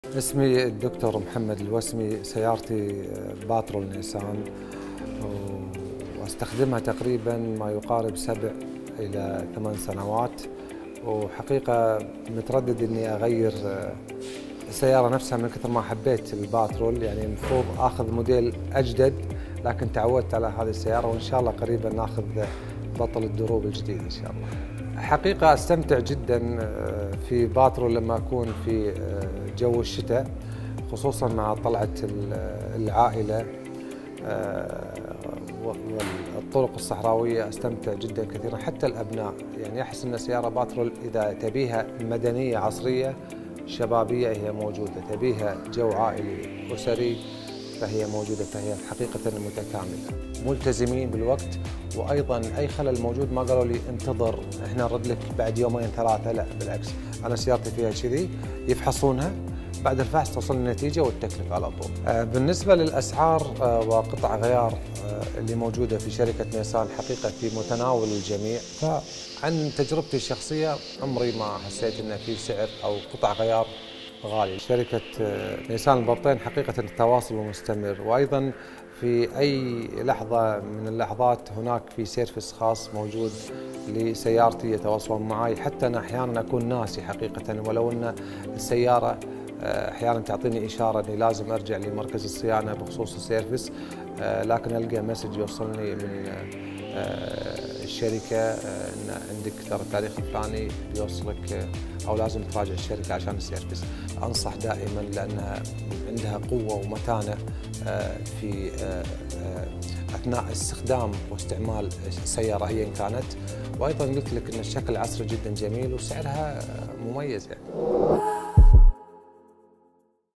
اسمي الدكتور محمد الوسمي. سيارتي باترول نيسان واستخدمها تقريبا ما يقارب 7 إلى 8 سنوات، وحقيقة متردد اني اغير السيارة نفسها من كثر ما حبيت الباترول. يعني المفروض اخذ موديل اجدد، لكن تعودت على هذه السيارة وان شاء الله قريبا ناخذ بطل الدروب الجديد ان شاء الله. حقيقة استمتع جدا في باترول لما اكون في جو الشتاء، خصوصا مع طلعة العائلة والطرق الصحراوية. استمتع جدا كثيرا، حتى الابناء. يعني احس ان سيارة باترول اذا تبيها مدنية عصرية شبابية هي موجودة، تبيها جو عائلي اسري فهي موجودة، فهي حقيقة متكاملة. ملتزمين بالوقت، وايضا اي خلل موجود ما قالوا لي انتظر احنا نرد لك بعد يومين ثلاثة، لا بالعكس، انا سيارتي فيها كذي، يفحصونها بعد الفحص توصل النتيجة والتكلفة على طول. بالنسبة للأسعار وقطع غيار اللي موجودة في شركة نيسان حقيقة في متناول الجميع. فعن تجربتي الشخصية عمري ما حسيت ان في سعر او قطع غيار غالي. شركة نيسان البرطين حقيقة التواصل مستمر، وأيضا في أي لحظة من اللحظات هناك في سيرفس خاص موجود لسيارتي يتواصلون معي. حتى أنا أحيانا أكون ناسي حقيقة، ولو أن السيارة أحيانا تعطيني إشارة أني لازم أرجع لمركز الصيانة بخصوص السيرفس، لكن ألقى مسج يوصلني من الشركة أن عندك ترى التاريخ الفلاني بيوصلك أو لازم تراجع الشركة عشان السيرفس. أنصح دائما لأنها عندها قوة ومتانة في أثناء استخدام واستعمال السيارة أيا كانت، وأيضا قلت لك أن الشكل عصري جدا جميل وسعرها مميز يعني.